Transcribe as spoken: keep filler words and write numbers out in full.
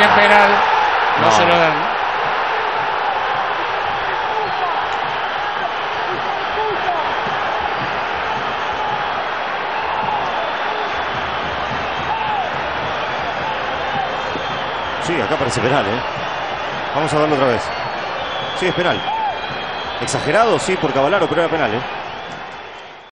piden penal, no, no se lo dan. Sí, acá parece penal, ¿eh? Vamos a verlo otra vez. Sí, es penal. Exagerado, sí, por Cavallaro, pero era penal, ¿eh?